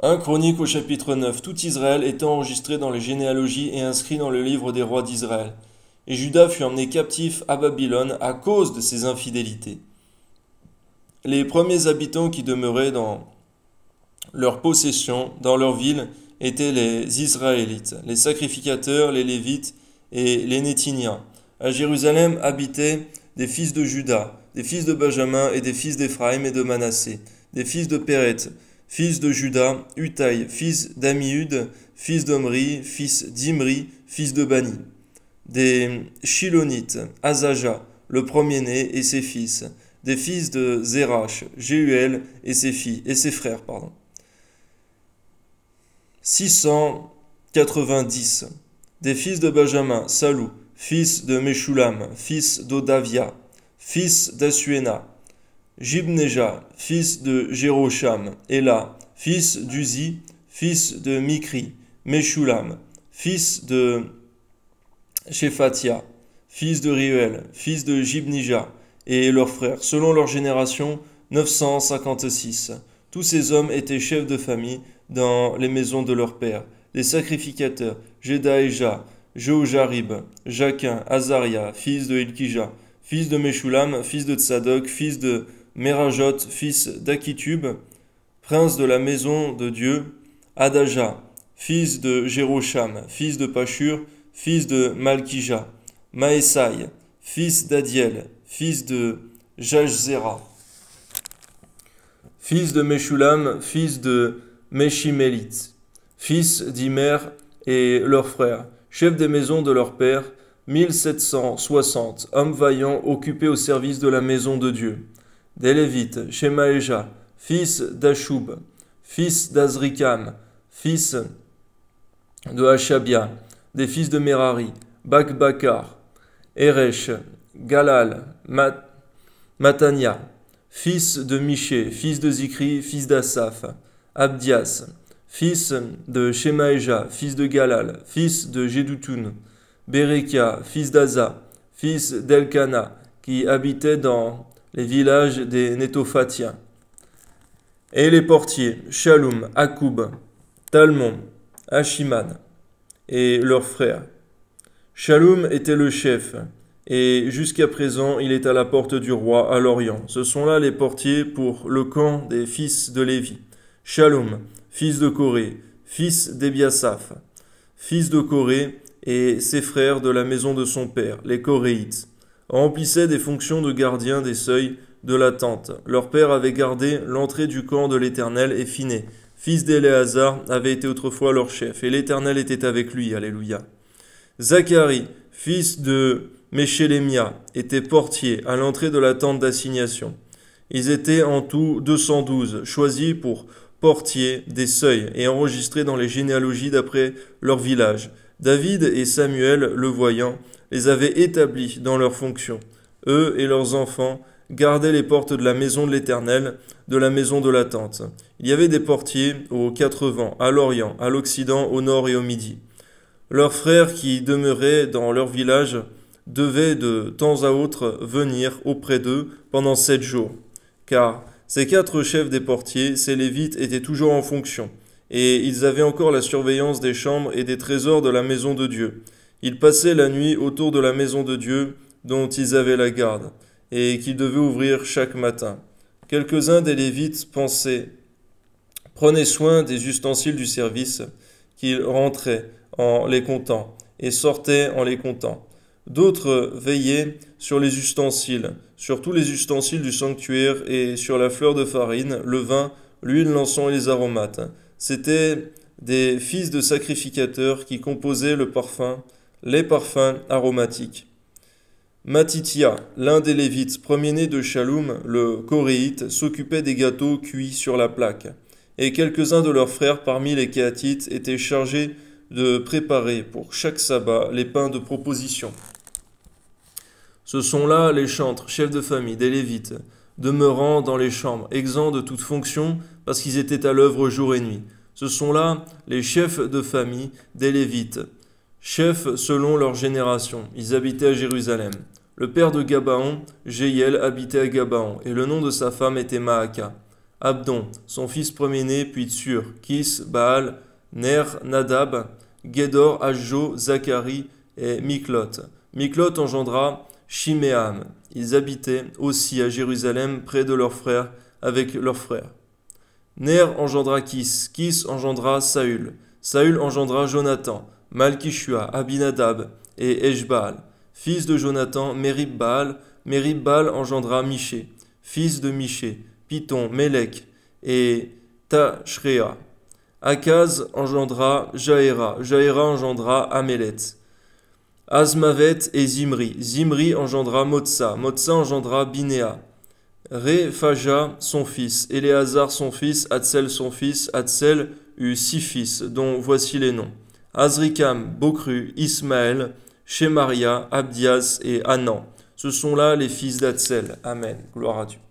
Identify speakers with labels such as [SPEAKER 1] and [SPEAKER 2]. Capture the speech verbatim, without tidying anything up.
[SPEAKER 1] un Chronique au chapitre neuf. Tout Israël étant enregistré dans les généalogies et inscrit dans le livre des rois d'Israël. Et Juda fut emmené captif à Babylone à cause de ses infidélités. Les premiers habitants qui demeuraient dans leur possession, dans leur ville, étaient les Israélites, les sacrificateurs, les Lévites et les Néthiniens. À Jérusalem habitaient des fils de Juda, des fils de Benjamin et des fils d'Éphraïm et de Manassé, des fils de Péret, fils de Juda, Utaï, fils d'Amihude, fils d'Omri, fils d'Imri, fils de Bani, des Shilonites, Azaja, le premier-né et ses fils, des fils de Zérach, Jéhuel et ses filles et ses frères, pardon. six cent quatre-vingt-dix. Des fils de Benjamin, Salou, fils de Meshulam, fils d'Odavia, fils d'Asuena, Jibneja, fils de Jérocham, Ela, fils d'Uzi, fils de Mikri, Meshulam, fils de Shephatia, fils de Riuel, fils de Jibnija, et leurs frères, selon leur génération, neuf cent cinquante-six. Tous ces hommes étaient chefs de famille dans les maisons de leurs pères, les sacrificateurs, Jedaéja, Jehojarib, Jaquin, Azaria, fils de Ilkija, fils de Meshulam, fils de Tsadok, fils de Merajot, fils d'Akitub, prince de la maison de Dieu, Adaja, fils de Jérocham, fils de Pashur, fils de Malkija, Maesai, fils d'Adiel, fils de Jajzera, fils de Meshulam, fils de Meshimélite, fils d'Imer et leurs frères, chefs des maisons de leur père, mille sept cent soixante, hommes vaillants occupés au service de la maison de Dieu. Des Lévites, Shemaéja, fils d'Ashub, fils d'Azrikam, fils de Hashabia, des fils de Merari, Bakbakar, Eresh, Galal, Mat Matania, fils de Miché, fils de Zikri, fils d'Asaph, Abdias, fils de Shemaéja, fils de Galal, fils de Jeduthun, Berekia, fils d'Aza, fils d'Elkana, qui habitait dans les villages des Nétophatiens. Et les portiers, Shalom, Akoub, Talmon, Achiman, et leurs frères. Shalom était le chef, et jusqu'à présent il est à la porte du roi à l'Orient. Ce sont là les portiers pour le camp des fils de Lévi. Shalom, fils de Coré, fils d'Ebiasaph, fils de Coré, et ses frères de la maison de son père, les Coréites, remplissaient des fonctions de gardiens des seuils de la tente. Leur père avait gardé l'entrée du camp de l'Éternel, et Phiné, fils d'Éléazar, avait été autrefois leur chef, et l'Éternel était avec lui. Alléluia. Zacharie, fils de Méchélémia, était portier à l'entrée de la tente d'assignation. Ils étaient en tout deux cent douze, choisis pour portiers des seuils et enregistrés dans les généalogies d'après leur village. David et Samuel, le voyant, les avaient établis dans leurs fonctions. Eux et leurs enfants gardaient les portes de la maison de l'Éternel, de la maison de la tente. Il y avait des portiers aux quatre vents, à l'Orient, à l'Occident, au Nord et au Midi. Leurs frères qui demeuraient dans leur village devaient de temps à autre venir auprès d'eux pendant sept jours, car ces quatre chefs des portiers, ces Lévites, étaient toujours en fonction, et ils avaient encore la surveillance des chambres et des trésors de la maison de Dieu. Ils passaient la nuit autour de la maison de Dieu, dont ils avaient la garde, et qu'ils devaient ouvrir chaque matin. Quelques-uns des Lévites pensaient, prenaient soin des ustensiles du service, qu'ils rentraient en les comptant, et sortaient en les comptant. D'autres veillaient sur les ustensiles, sur tous les ustensiles du sanctuaire et sur la fleur de farine, le vin, l'huile, l'encens et les aromates. C'étaient des fils de sacrificateurs qui composaient le parfum, les parfums aromatiques. Matithia, l'un des Lévites, premier-né de Shalom, le Coréite, s'occupait des gâteaux cuits sur la plaque. Et quelques-uns de leurs frères parmi les Kéatites étaient chargés de préparer pour chaque sabbat les pains de proposition. Ce sont là les chantres, chefs de famille, des Lévites, demeurant dans les chambres, exempts de toute fonction, parce qu'ils étaient à l'œuvre jour et nuit. Ce sont là les chefs de famille des Lévites, chefs selon leur génération. Ils habitaient à Jérusalem. Le père de Gabaon, Jéhiel, habitait à Gabaon, et le nom de sa femme était Maaka. Abdon, son fils premier-né, puis Tsur, Kis, Baal, Ner, Nadab, Gédor, Ajjo, Zacharie et Miklot. Miklot engendra Shiméam. Ils habitaient aussi à Jérusalem près de leurs frères avec leurs frères. Ner engendra Kis, Kis engendra Saül. Saül engendra Jonathan, Malkishua, Abinadab et Eshbaal. Fils de Jonathan, Merib-Baal. Merib-Baal engendra Miché, fils de Miché, Python, Mélec et Tashréa. Akaz engendra Jaéra, Jaéra engendra Amélet. Azmavet et Zimri, Zimri engendra Motsa, Motsa engendra Binéa. Réphaja son fils, Éléazar son fils, Hatsel son fils, Hatsel eut six fils, dont voici les noms. Azrikam, Bokru, Ismaël, Shemaria, Abdias et Hanan. Ce sont là les fils d'Hatsel. Amen. Gloire à Dieu.